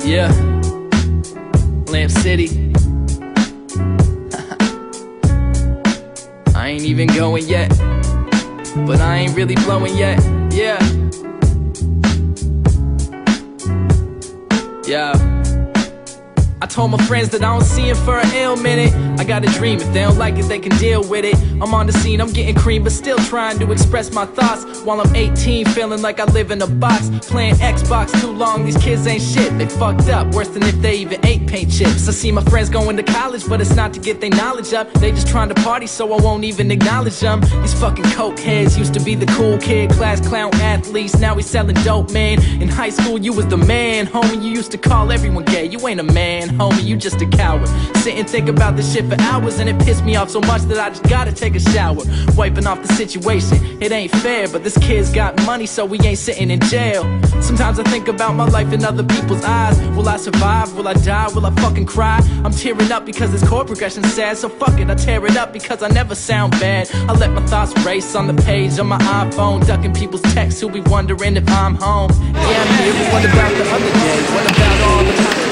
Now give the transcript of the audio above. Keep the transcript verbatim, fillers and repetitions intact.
Yeah, Lamp City. I ain't even going yet, but I ain't really blowing yet. Yeah. Yeah. I told my friends that I don't see it for a ill minute. I got a dream, if they don't like it, they can deal with it. I'm on the scene, I'm getting cream, but still trying to express my thoughts. While I'm eighteen, feeling like I live in a box. Playing Xbox too long, these kids ain't shit. They fucked up, worse than if they even ate paint chips. I see my friends going to college, but it's not to get their knowledge up. They just trying to party, so I won't even acknowledge them. These fucking coke heads used to be the cool kid, class clown athletes. Now we selling dope, man. In high school, you was the man, homie. You used to call everyone gay. You ain't a man, homie, you just a coward. Sit and think about this shit for hours, and it pissed me off so much that I just gotta take a shower. Wiping off the situation, it ain't fair, but this kid's got money, so we ain't sitting in jail. Sometimes I think about my life in other people's eyes. Will I survive? Will I die? Will I fucking cry? I'm tearing up because this chord progression's sad, so fuck it, I tear it up because I never sound bad. I let my thoughts race on the page on my iPhone, ducking people's texts who be wondering if I'm home. Yeah, I'm here, but what about the other day? What about all the time?